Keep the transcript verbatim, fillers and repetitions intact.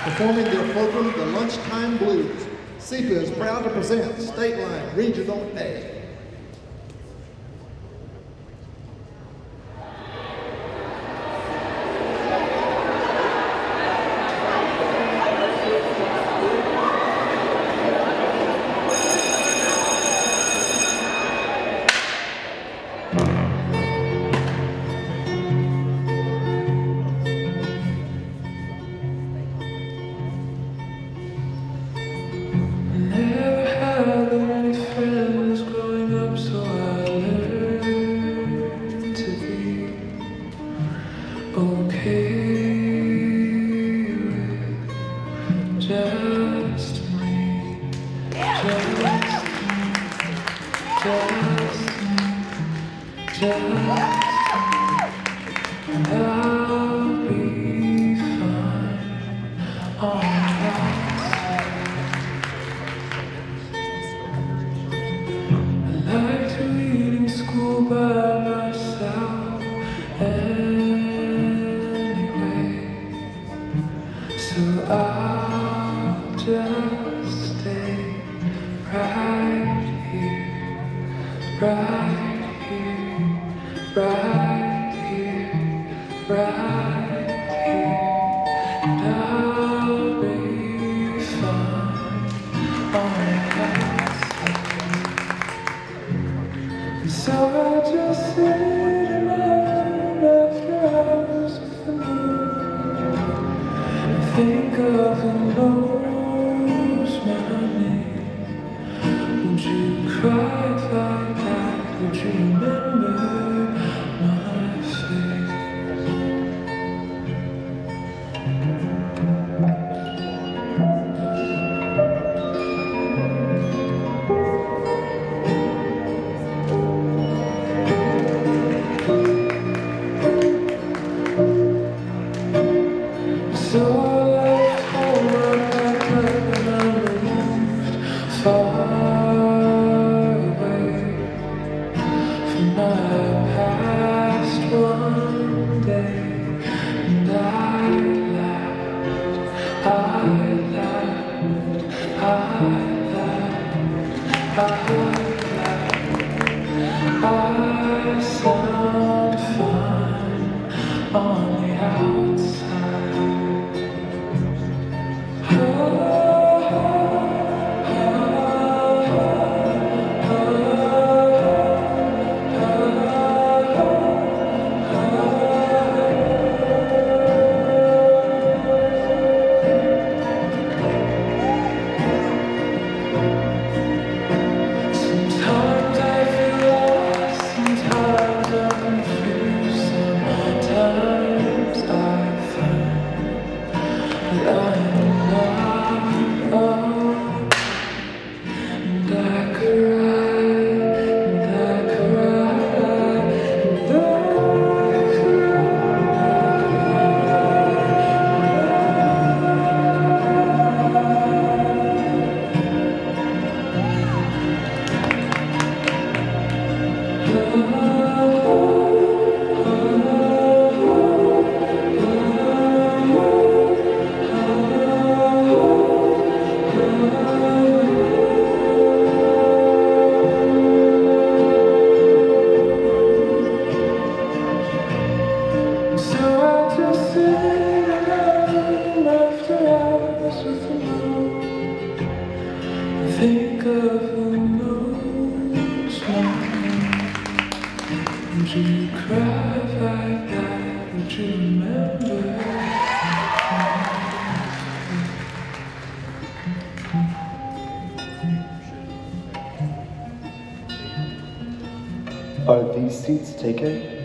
Performing their program, The Lunchtime Blues, C I P A is proud to present Stateline Regional A. Just me, just me, just me, just me. I'll be fine on the outside. I like to read in school by myself anyway, so I'll just stay right here, right here, right here, right here, and I'll be fine on the outside. And so I just sit around after hours with the moon and think of who knows my name. Would you cry like that? Would you remember my face? So I left home, I packed up and I moved far away from my past one day. And I laughed, I laughed, I laughed, I laughed. I sound fine on the outside. Think of who knows my name. Would you cry like that? Would you remember? Are these seats taken?